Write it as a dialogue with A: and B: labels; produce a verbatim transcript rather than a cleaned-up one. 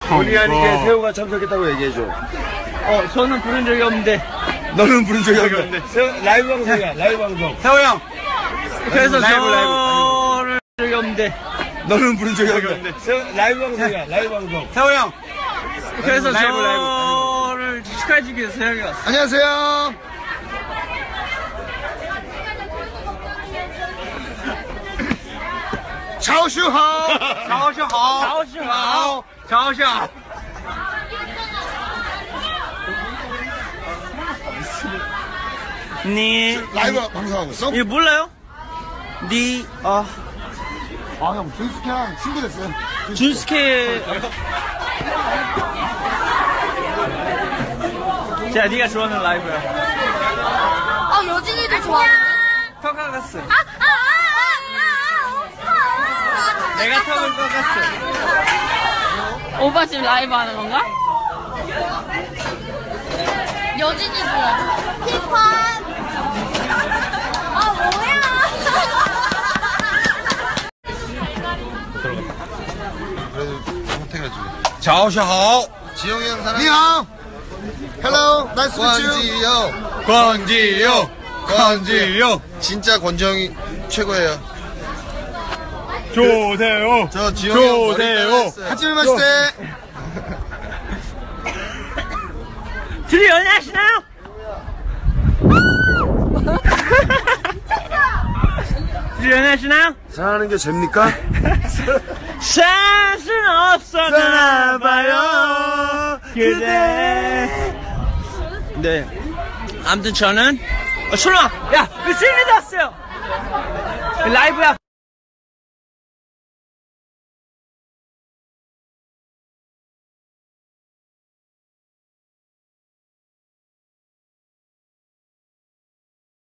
A: 본의 아니게 세호가 참석했다고 얘기해줘.
B: 어, 저는 부른 적이 없는데.
A: 너는 부른 적이 없는데. 세호, 라이브 방송이야, 라이브 방송.
B: 세호 형! 그래서
A: 라이브, 라이브,
B: 저를 적이 없는데.
A: 너는 부른 적이 없는데. 세호, 라이브 방송이야, 라이브 방송.
B: 세호 형! 그래서
A: 라이브,
B: 저를 축하해주기 위해서 세호이 왔어.
A: 안녕하세요. 자오슈하오.
B: 자오슈하오. 자오슈하오. 자오슈하오. 니.
A: 라이브 방송하고 있어?
B: 이거 몰라요? 니, 아.
A: 아, 형, 준스케랑 친구 됐어요.
B: 준스케. 자, 니가 좋아하는 라이브야.
C: 어, 여진이도 좋아하는데?
B: 턱하갔어.
C: 아, 아, 아, 아, 아, 아, 오빠!
B: 내가 턱을 꺾었어.
C: 오빠 지금 라이브 하는 건가? 여진이 뭐야? 힙합! 아, 뭐야!
A: 그래도 선택해주게.
B: 자오샤하오.
A: 지영이 형 사랑해. 니하오. 헬로. 나이스 권지요.
B: 권지요. 권지요.
A: 진짜 권지영이 최고예요.
B: 조세요.
A: 저 지영이 형
B: 조세요.
A: 하지마 마시대.
B: 둘이 연애하시나요? 둘이 연애하시나요?
A: 사랑하는 게 죄입니까?
B: 살 수는 없었나 봐요 그대. 네, 아무튼 저는 어, 솔마, 야, 그 스윙에도 왔어요. 라이브야.